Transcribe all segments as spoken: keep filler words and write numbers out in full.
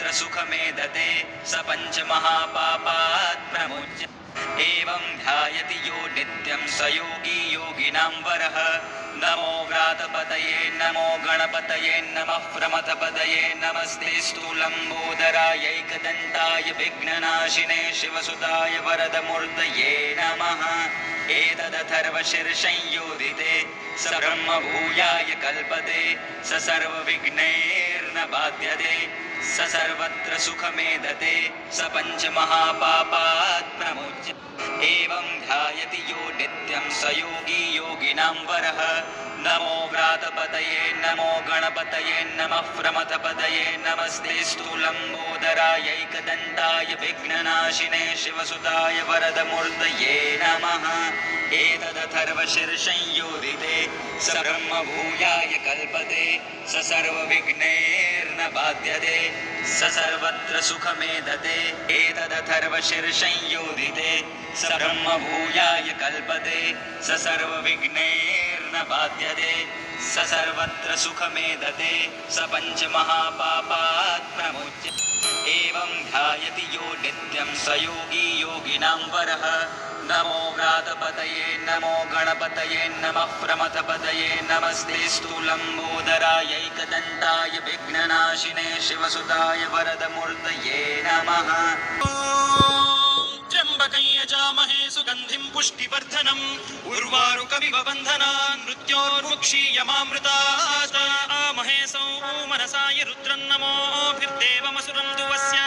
सर्वत्र सुखमेधते स पञ्चमहापापात् प्रमुच्य एवं ध्यायति यो नित्यं स योगी योगिनां वरः। नमो व्रातपतये नमो गणपतये नमः प्रमथपतये नमस्तेऽस्तु लम्बोदरायैकदन्ताय विघ्ननाशिने शिवसुताय वरदमूर्तये नमः। एतदथर्वशीर्षंयोदिते स ब्रह्मभूयाय कल्पते स सर्वविघ्नैर्न बाध्यते स सर्वत्र सुखमेधते स पञ्चमहापापात् प्रमुच्य एवं ध्यायति यो नित्यं स योगी योगिनां वरः। नमो व्रातपतये नमो गणपतये नमः प्रमथपतये नमस्तेऽस्तु लम्बोदरायैकदन्ताय विघ्ननाशिने शिवसुताय वरदमूर्तये नमः। एतदथर्वशीर्षंयोदिते स ब्रह्मभूयाय कल्पते स सर्वविघ्नैर्न बाध्यते स सर्वत्र सुखमेधते। एतदथर्वशीर्षंयोदिते स ब्रह्मभूयाय कल्पते स सर्वविघ्नैर्न बाध्यते स सर्वत्र सुखमेधते स पञ्चमहापापात् प्रमुच्य एवं ध्यायति यो नित्यं स योगी योगिनां वरः। नमो व्रातपतये नमो गणपतये नमः प्रमथपतये नमस्तेऽस्तु लम्बोदरायैकदन्ताय विघ्ननाशिने शिवसुताय वरदमूर्तये नमः। त्र्यम्बकं यजामहे सुगन्धिं पुष्टिवर्धनम् उर्वारुकमिव बन्धनान् मृत्योर्मुक्षीयमामृतात्। आमहे सौमनसाय रुद्रं नमोभिर्देवमसुरं दुवस्य।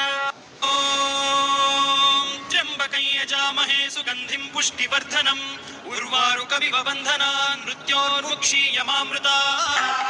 त्र्यम्बकं यजामहे सुगन्धिं पुष्टिवर्धनम् उर्वारुकमिव बन्धनान् मृत्योर्मुक्षीयमामृतात्।